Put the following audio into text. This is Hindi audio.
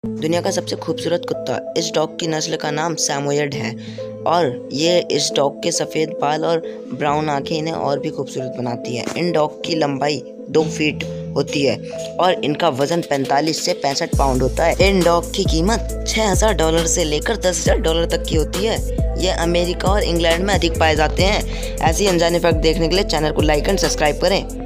दुनिया का सबसे खूबसूरत कुत्ता। इस डॉग की नस्ल का नाम सैमोयड है और ये इस डॉग के सफ़ेद बाल और ब्राउन आंखें इन्हें और भी खूबसूरत बनाती है। इन डॉग की लंबाई 2 फीट होती है और इनका वज़न 45 से 65 पाउंड होता है। इन डॉग की कीमत $6000 से लेकर $10,000 तक की होती है। ये अमेरिका और इंग्लैंड में अधिक पाए जाते हैं। ऐसी अनजाने फैक्ट देखने के लिए चैनल को लाइक एंड सब्सक्राइब करें।